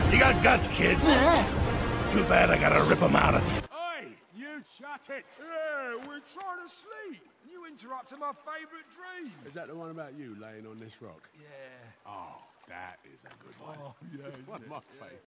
You got guts, kid. Too bad I gotta rip them out of you. Oi, you shut it. Yeah, we're trying to sleep. You interrupted my favourite dream. Is that the one about you laying on this rock? Yeah. Oh, that is a good one. Oh, yeah. It's one of my favourites.